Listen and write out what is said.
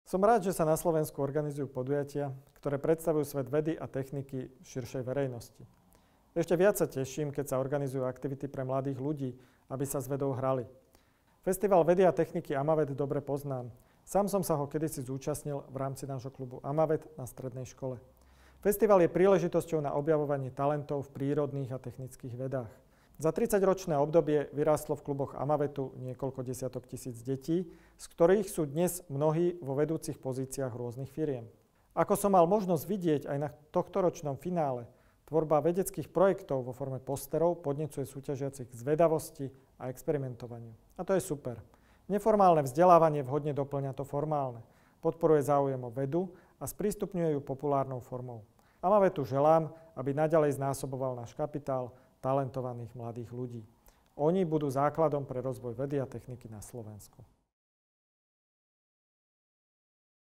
Som rád, že sa na Slovensku organizujú podujatia, ktoré predstavujú svet vedy a techniky širšej verejnosti. Ešte viac sa teším, keď sa organizujú aktivity pre mladých ľudí, aby sa s vedou hrali. Festival vedy a techniky Amavet dobre poznám. Sám som sa ho kedysi zúčastnil v rámci nášho klubu Amavet na strednej škole. Festival je príležitosťou na objavovanie talentov v prírodných a technických vedách. Za 30-ročné obdobie vyrástlo v kluboch Amavetu niekoľko desiatok tisíc detí, z ktorých sú dnes mnohí vo vedúcich pozíciách rôznych firiem. Ako som mal možnosť vidieť aj na tohtoročnom finále, tvorba vedeckých projektov vo forme posterov podnecuje súťažiacich k zvedavosti a experimentovaniu. A to je super. Neformálne vzdelávanie vhodne doplňa to formálne. Podporuje záujem o vedu a sprístupňuje ju populárnou formou. Amavetu želám, aby naďalej znásoboval náš kapitál talentovaných mladých ľudí. Oni budú základom pre rozvoj vedy a techniky na Slovensku.